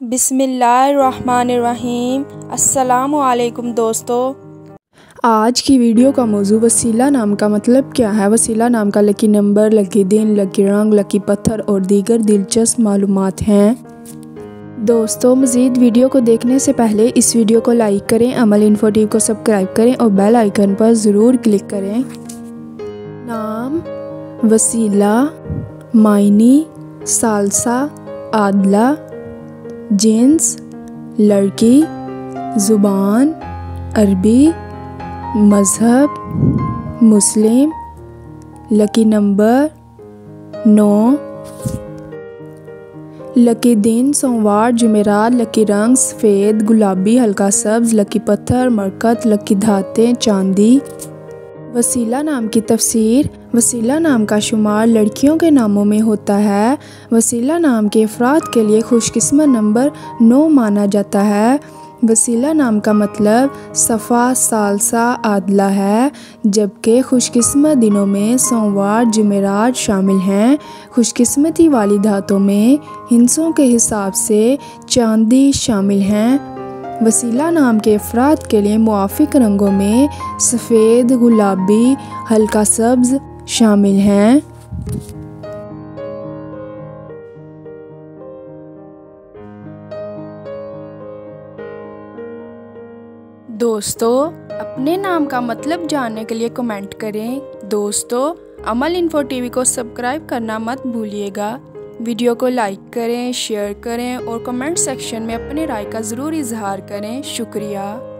बिस्मिल्लाहिर्रहमानिर्रहीम। अस्सलामु अलैकुम दोस्तों। आज की वीडियो का मौजू वसीला नाम का मतलब क्या है। वसीला नाम का लकी नंबर, लकी दिन, लकी रंग, लकी पत्थर और दीगर दिलचस्प मालूमात हैं। दोस्तों, मज़ीद वीडियो को देखने से पहले इस वीडियो को लाइक करें, अमल इन्फो टीवी को सब्सक्राइब करें और बेल आइकन पर ज़रूर क्लिक करें। नाम वसीला, मायनी सालसा, आदला, जिन्स लड़की, ज़ुबान अरबी, मज़हब मुस्लिम, लकी नंबर 9, लकी दिन सोमवार जुमेरात, लकी रंग सफ़ेद गुलाबी हल्का सब्ज़, लकी पत्थर मरकत, लकी धातें चांदी। वसीला नाम की तफसीर। वसीला नाम का शुमार लड़कियों के नामों में होता है। वसीला नाम के अफराद के लिए खुशकिस्मत नंबर 9 माना जाता है। वसीला नाम का मतलब सफ़ा सालसा आदला है, जबकि खुशकिस्मत दिनों में सोमवार जुमेरात शामिल हैं। खुशकिस्मती वाली धातों में हिंसों के हिसाब से चांदी शामिल हैं। वसीला नाम के अफराद के लिए मुआफ़िक रंगों में सफ़ेद गुलाबी हल्का सब्ज़ शामिल हैं। दोस्तों, अपने नाम का मतलब जानने के लिए कमेंट करें। दोस्तों, अमल इन्फो टीवी को सब्सक्राइब करना मत भूलिएगा। वीडियो को लाइक करें, शेयर करें और कमेंट सेक्शन में अपनी राय का ज़रूर इजहार करें। शुक्रिया।